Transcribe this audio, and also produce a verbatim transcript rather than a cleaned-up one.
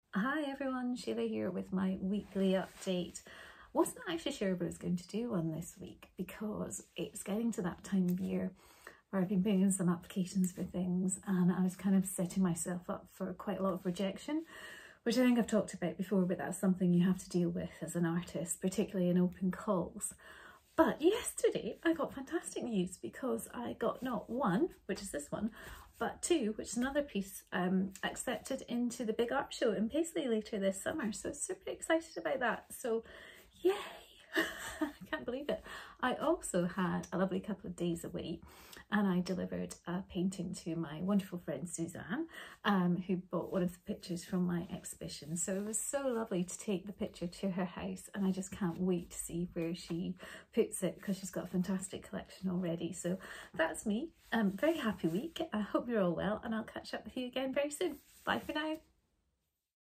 Hi everyone, Sheila here with my weekly update. Wasn't actually sure what I was going to do one this week because it's getting to that time of year where I've been putting in some applications for things and I was kind of setting myself up for quite a lot of rejection, which I think I've talked about before, but that's something you have to deal with as an artist, particularly in open calls. But yesterday I got fantastic news because I got not one, which is this one, but two, which is another piece, um, accepted into the big art show in Paisley later this summer. So super excited about that. So yay! I can't believe it. I also had a lovely couple of days away and I delivered a painting to my wonderful friend Suzanne, um, who bought one of the pictures from my exhibition. So it was so lovely to take the picture to her house and I just can't wait to see where she puts it because she's got a fantastic collection already. So that's me. Um, very happy week. I hope you're all well and I'll catch up with you again very soon. Bye for now.